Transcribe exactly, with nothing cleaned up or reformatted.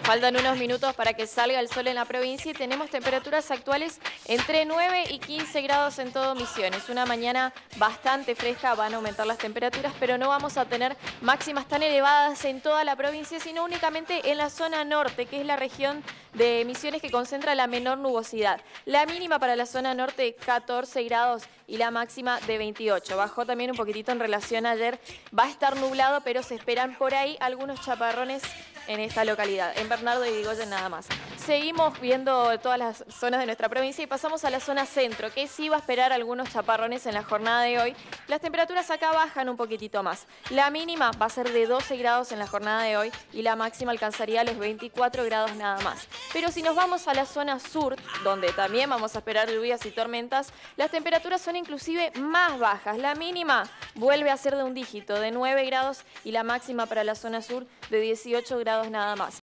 Faltan unos minutos para que salga el sol en la provincia y tenemos temperaturas actuales entre nueve y quince grados en todo Misiones. Una mañana bastante fresca, van a aumentar las temperaturas, pero no vamos a tener máximas tan elevadas en toda la provincia, sino únicamente en la zona norte, que es la región de Misiones que concentra la menor nubosidad. La mínima para la zona norte, catorce grados y la máxima de veintiocho. Bajó también un poquitito en relación a ayer. Va a estar nublado, pero se esperan por ahí algunos chaparrones en esta localidad, en Bernardo y Irigoyen nada más. Seguimos viendo todas las zonas de nuestra provincia y pasamos a la zona centro, que sí va a esperar algunos chaparrones en la jornada de hoy. Las temperaturas acá bajan un poquitito más. La mínima va a ser de doce grados en la jornada de hoy y la máxima alcanzaría los veinticuatro grados nada más. Pero si nos vamos a la zona sur, donde también vamos a esperar lluvias y tormentas, las temperaturas son inclusive más bajas. La mínima vuelve a ser de un dígito, de nueve grados, y la máxima para la zona sur de dieciocho grados nada más.